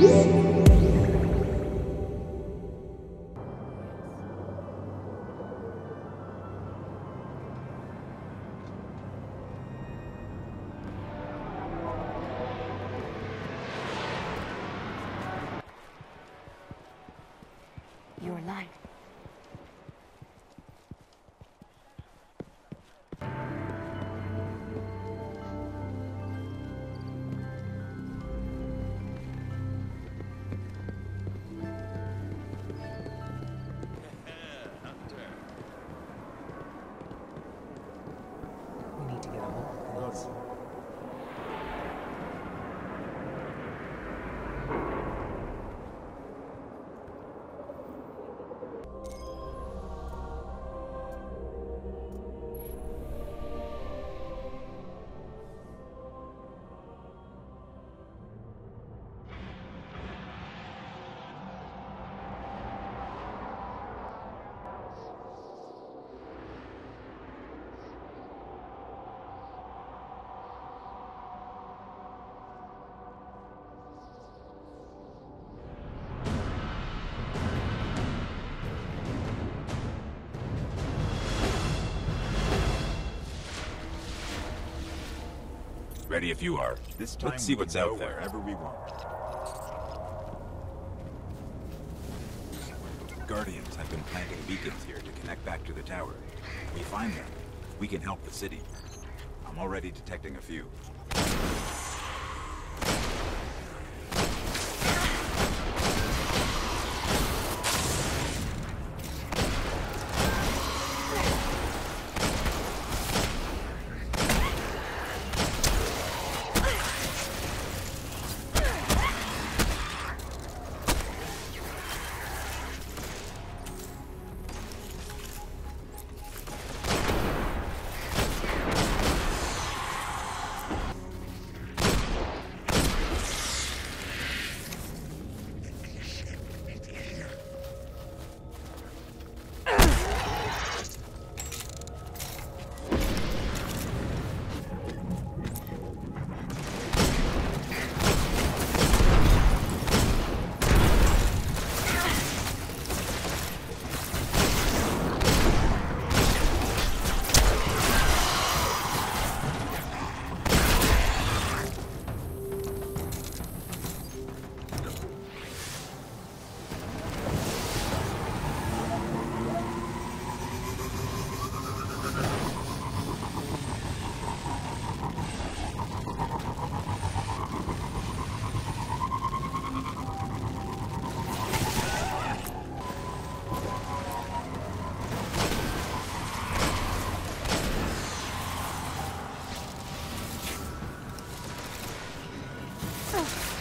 Your life. We need to get a hold of this. Ready if you are. This time Let's see what's out there. Wherever we want. Guardians have been planting beacons here to connect back to the tower. We find them. We can help the city. I'm already detecting a few. Ugh.